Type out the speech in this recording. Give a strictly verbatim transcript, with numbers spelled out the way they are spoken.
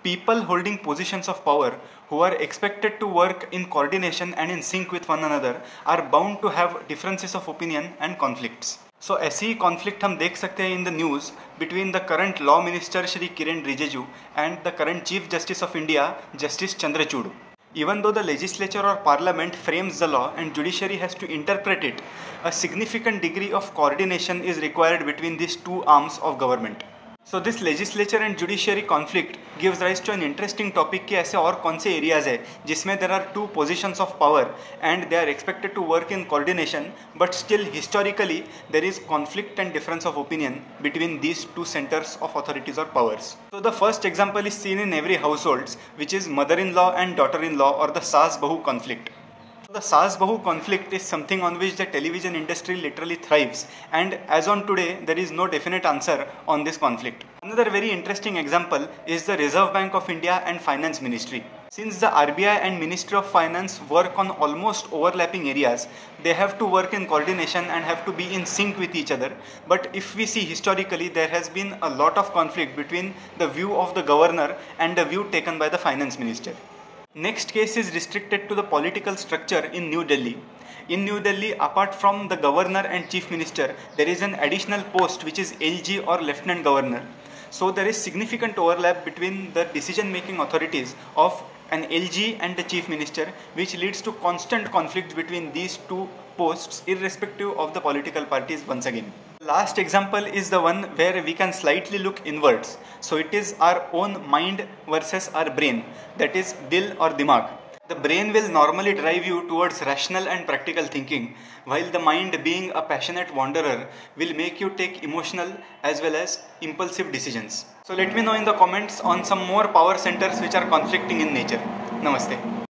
people holding positions of power who are expected to work in coordination and in sync with one another are bound to have differences of opinion and conflicts. So ऐसी conflict हम देख सकते हैं in the news between the current law minister Shri Kiren Rijiju and the current Chief Justice of India Justice Chandrachud. Even though the legislature or parliament frames the law and judiciary has to interpret it, a significant degree of coordination is required between these two arms of government. So this legislature and judiciary conflict gives rise to an interesting topic कि ऐसे और कौन से areas है जिसमें there are two positions of power and they are expected to work in coordination, but still historically there is conflict and difference of opinion between these two centers of authorities or powers. So the first example is seen in every households, which is mother-in-law and daughter-in-law or the Saas-Bahu conflict. The Saas-Bahu conflict is something on which the television industry literally thrives, and as on today there is no definite answer on this conflict. Another very interesting example is the Reserve Bank of India and Finance Ministry. Since the R B I and Ministry of Finance work on almost overlapping areas, they have to work in coordination and have to be in sync with each other. But if we see historically, there has been a lot of conflict between the view of the governor and the view taken by the finance minister. Next case is restricted to the political structure in New Delhi. In New Delhi, apart from the governor and chief minister, there is an additional post which is L G or lieutenant governor. So there is significant overlap between the decision-making authorities of an L G and the chief minister, which leads to constant conflicts between these two posts irrespective of the political parties once again. Last example is the one where we can slightly look inwards. So it is our own mind versus our brain, that is dil or dimag. The brain will normally drive you towards rational and practical thinking, while the mind, being a passionate wanderer, will make you take emotional as well as impulsive decisions. So let me know in the comments on some more power centers which are conflicting in nature. Namaste.